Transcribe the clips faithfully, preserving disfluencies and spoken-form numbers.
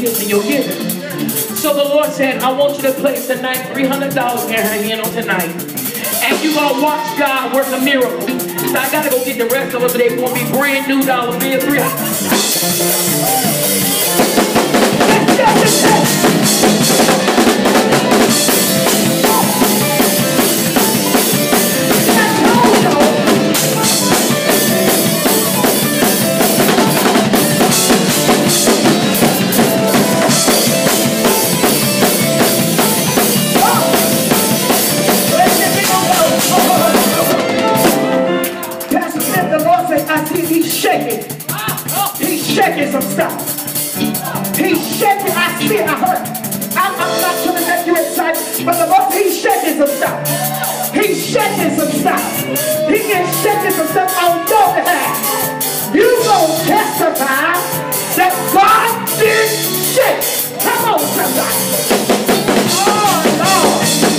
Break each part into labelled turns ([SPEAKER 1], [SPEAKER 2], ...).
[SPEAKER 1] and you'll get it. So the Lord said, I want you to place tonight three hundred dollars in her hand on tonight. And you're going to watch God work a miracle. So I got to go get the rest of them, but they're going to be brand new dollar bills. three hundred dollars. Shaking some stuff. He's shaking. I see it. I heard. I'm, I'm not trying to make you excited, but the Lord, he's shaking some stuff. He's shaking some stuff. He is shaking some stuff on your behalf. You gonna testify that God did shake. Come on, somebody. Oh, Lord.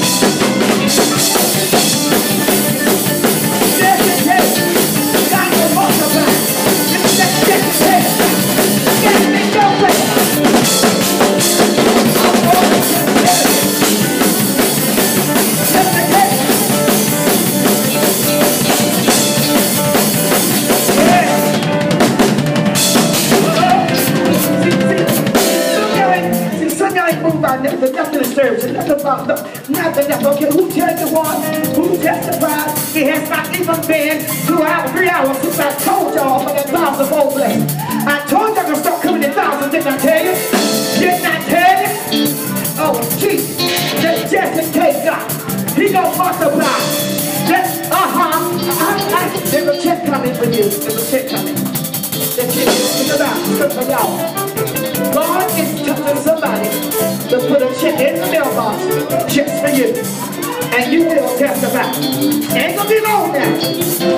[SPEAKER 1] Yes, it is. God will multiply. It's that shaking head. Get it in your way. I'm going to get it. Get the cake. Yeah. See, some of y'all ain't moved by nothing, nothing disturbs you, nothing about nothing, nothing, nothing. Okay, who tells you what? Who testifies? It has not even been two hours, three hours since I told y'all for that thousand fold blessing. I told y'all to start coming in thousands, didn't I tell you? Didn't I tell you? Oh, Jesus. That's just in case God. He gonna multiply. That's, uh-huh. Uh-huh. There's a check coming for you. There's a check coming. That check is about for y'all. God is telling somebody to put a check in the mailbox just for you. And you will testify. Ain't gonna be long now.